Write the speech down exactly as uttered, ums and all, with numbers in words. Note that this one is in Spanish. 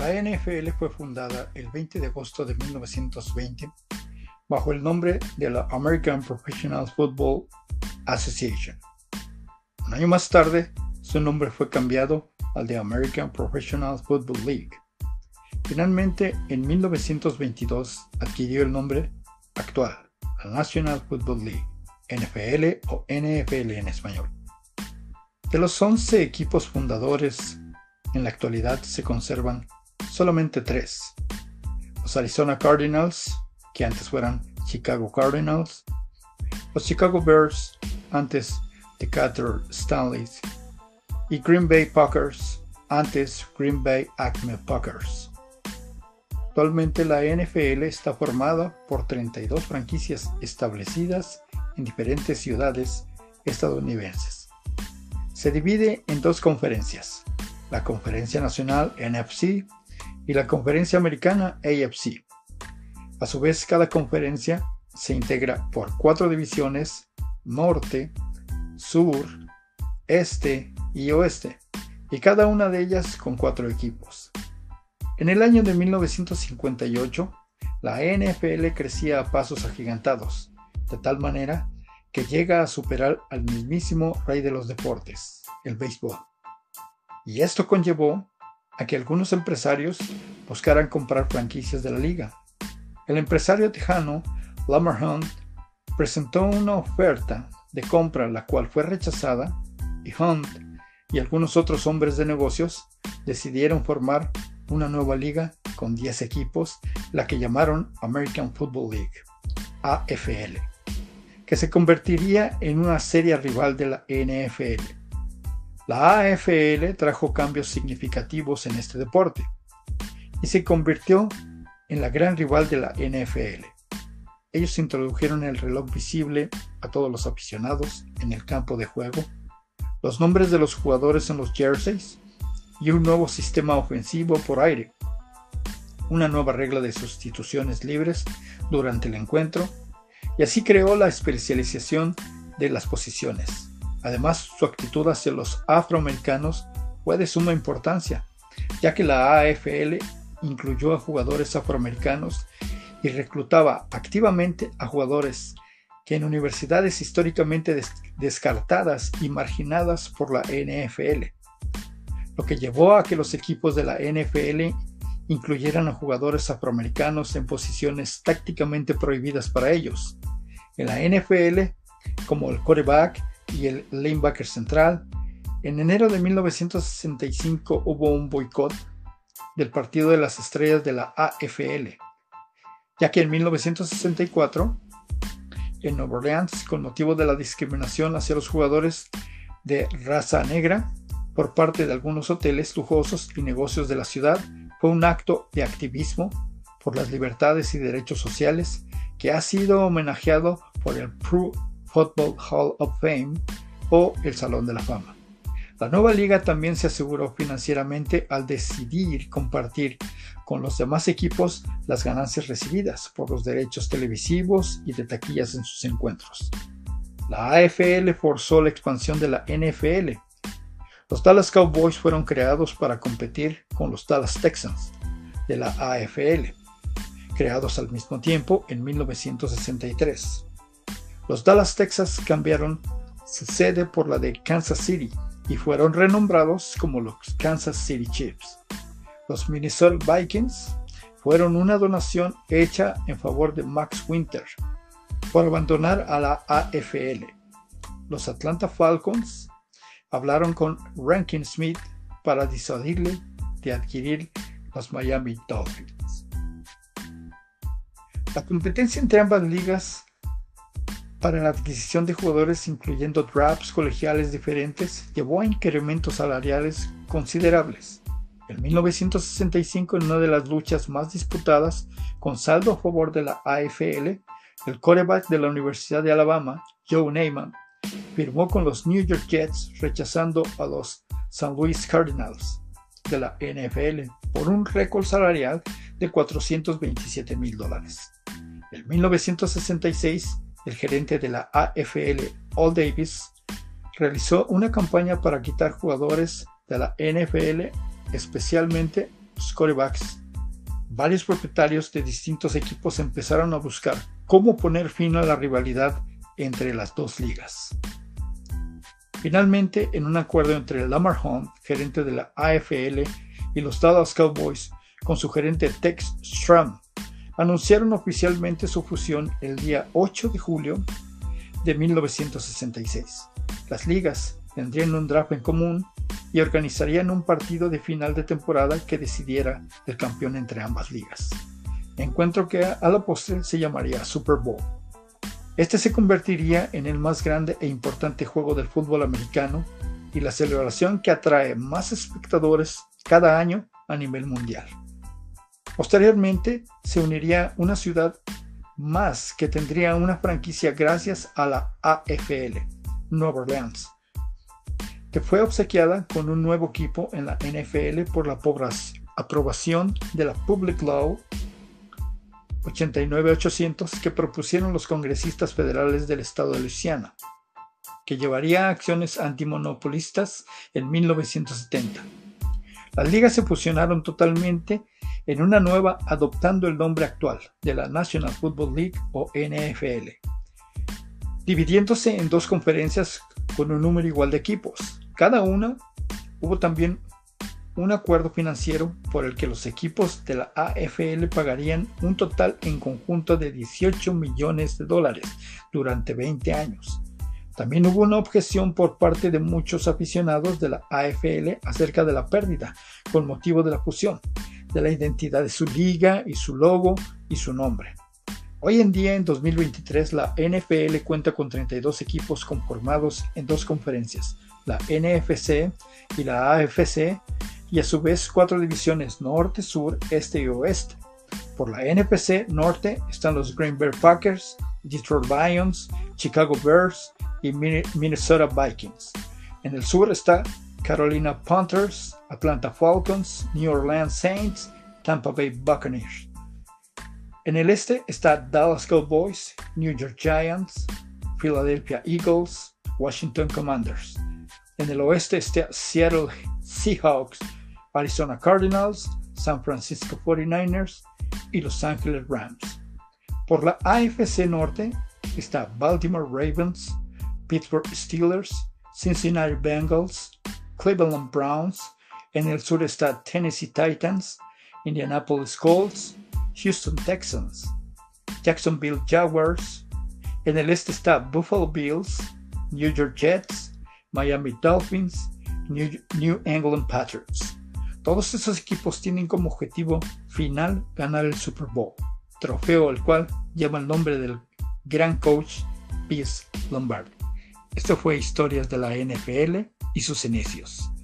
La N F L fue fundada el veinte de agosto de mil novecientos veinte bajo el nombre de la American Professional Football Association. Un año más tarde, su nombre fue cambiado al de American Professional Football League. Finalmente, en mil novecientos veintidós adquirió el nombre actual, la National Football League, N F L o N F L en español. De los once equipos fundadores, en la actualidad se conservan solamente tres. Los Arizona Cardinals, que antes fueran Chicago Cardinals, los Chicago Bears, antes Decatur Stanleys, y Green Bay Packers, antes Green Bay Acme Packers. Actualmente la N F L está formada por treinta y dos franquicias establecidas en diferentes ciudades estadounidenses. Se divide en dos conferencias, la Conferencia Nacional N F C y la Conferencia Americana A F C. A su vez, cada conferencia se integra por cuatro divisiones: Norte, Sur, Este y Oeste, y cada una de ellas con cuatro equipos. En el año de mil novecientos cincuenta y ocho, la N F L crecía a pasos agigantados, de tal manera que llega a superar al mismísimo rey de los deportes, el béisbol. Y esto conllevó a que algunos empresarios buscaran comprar franquicias de la liga. El empresario tejano Lamar Hunt presentó una oferta de compra, la cual fue rechazada, y Hunt y algunos otros hombres de negocios decidieron formar una nueva liga con diez equipos, la que llamaron American Football League, A F L, que se convertiría en una seria rival de la N F L. La A F L trajo cambios significativos en este deporte y se convirtió en la gran rival de la N F L. Ellos introdujeron el reloj visible a todos los aficionados en el campo de juego, los nombres de los jugadores en los jerseys y un nuevo sistema ofensivo por aire, una nueva regla de sustituciones libres durante el encuentro, y así creó la especialización de las posiciones. Además, su actitud hacia los afroamericanos fue de suma importancia, ya que la A F L incluyó a jugadores afroamericanos y reclutaba activamente a jugadores que en universidades históricamente des- descartadas y marginadas por la N F L, lo que llevó a que los equipos de la N F L incluyeran a jugadores afroamericanos en posiciones tácticamente prohibidas para ellos. En la N F L, como el quarterback y el linebacker central, en enero de mil novecientos sesenta y cinco hubo un boicot del Partido de las Estrellas de la A F L, ya que en mil novecientos sesenta y cuatro, en Nueva Orleans, con motivo de la discriminación hacia los jugadores de raza negra por parte de algunos hoteles lujosos y negocios de la ciudad, fue un acto de activismo por las libertades y derechos sociales que ha sido homenajeado por el Pro Football Hall of Fame o el Salón de la Fama. La nueva liga también se aseguró financieramente al decidir compartir con los demás equipos las ganancias recibidas por los derechos televisivos y de taquillas en sus encuentros. La A F L forzó la expansión de la N F L. Los Dallas Cowboys fueron creados para competir con los Dallas Texans de la A F L, creados al mismo tiempo en mil novecientos sesenta y tres. Los Dallas Texans cambiaron su sede por la de Kansas City y fueron renombrados como los Kansas City Chiefs. Los Minnesota Vikings fueron una donación hecha en favor de Max Winter por abandonar a la A F L. Los Atlanta Falcons hablaron con Rankin Smith para disuadirle de adquirir los Miami Dolphins. La competencia entre ambas ligas para la adquisición de jugadores, incluyendo drafts colegiales diferentes, llevó a incrementos salariales considerables. En mil novecientos sesenta y cinco, en una de las luchas más disputadas, con saldo a favor de la A F L, el quarterback de la Universidad de Alabama, Joe Namath, firmó con los New York Jets, rechazando a los Saint Louis Cardinals de la N F L por un récord salarial de cuatrocientos veintisiete mil dólares. En mil novecientos sesenta y seis, el gerente de la A F L, Al Davis, realizó una campaña para quitar jugadores de la N F L, especialmente los quarterbacks, varios propietarios de distintos equipos empezaron a buscar cómo poner fin a la rivalidad entre las dos ligas. Finalmente, en un acuerdo entre Lamar Hunt, gerente de la A F L, y los Dallas Cowboys, con su gerente Tex Schramm, anunciaron oficialmente su fusión el día ocho de julio de mil novecientos sesenta y seis. Las ligas tendrían un draft en común y organizarían un partido de final de temporada que decidiera el campeón entre ambas ligas, encuentro que a la postre se llamaría Super Bowl. Este se convertiría en el más grande e importante juego del fútbol americano y la celebración que atrae más espectadores cada año a nivel mundial. Posteriormente se uniría una ciudad más que tendría una franquicia gracias a la A F L, Nueva Orleans, que fue obsequiada con un nuevo equipo en la N F L por la aprobación de la Public Law ochenta y nueve ochocientos que propusieron los congresistas federales del estado de Luisiana, que llevaría a acciones antimonopolistas en mil novecientos setenta. Las ligas se fusionaron totalmente en una nueva adoptando el nombre actual de la National Football League o N F L, dividiéndose en dos conferencias con un número igual de equipos. Cada una hubo también un acuerdo financiero por el que los equipos de la A F L pagarían un total en conjunto de dieciocho millones de dólares durante veinte años. También hubo una objeción por parte de muchos aficionados de la A F L acerca de la pérdida con motivo de la fusión, de la identidad de su liga y su logo y su nombre. Hoy en día, en dos mil veintitrés, la N F L cuenta con treinta y dos equipos conformados en dos conferencias, la N F C y la A F C, y a su vez cuatro divisiones norte, sur, este y oeste. Por la N F C norte están los Green Bay Packers, Detroit Lions, Chicago Bears y Minnesota Vikings. En el sur está Carolina Panthers, Atlanta Falcons, New Orleans Saints, Tampa Bay Buccaneers. En el este está Dallas Cowboys, New York Giants, Philadelphia Eagles, Washington Commanders. En el oeste está Seattle Seahawks, Arizona Cardinals, San Francisco cuarenta y nueve ers y Los Angeles Rams. Por la A F C Norte está Baltimore Ravens, Pittsburgh Steelers, Cincinnati Bengals, Cleveland Browns. En el sur está Tennessee Titans, Indianapolis Colts, Houston Texans, Jacksonville Jaguars. En el este está Buffalo Bills, New York Jets, Miami Dolphins, New, New England Patriots. Todos esos equipos tienen como objetivo final ganar el Super Bowl, trofeo al cual lleva el nombre del gran coach Vince Lombardi. Esto fue Historias de la N F L y sus inicios.